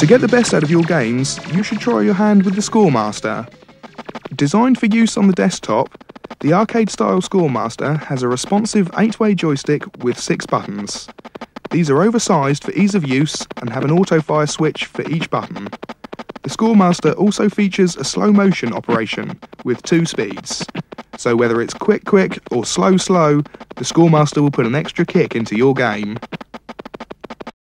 To get the best out of your games, you should try your hand with the Scoremaster. Designed for use on the desktop, the arcade-style Scoremaster has a responsive 8-way joystick with 6 buttons. These are oversized for ease of use and have an auto-fire switch for each button. The Scoremaster also features a slow-motion operation with 2 speeds. So whether it's quick or slow, the Scoremaster will put an extra kick into your game.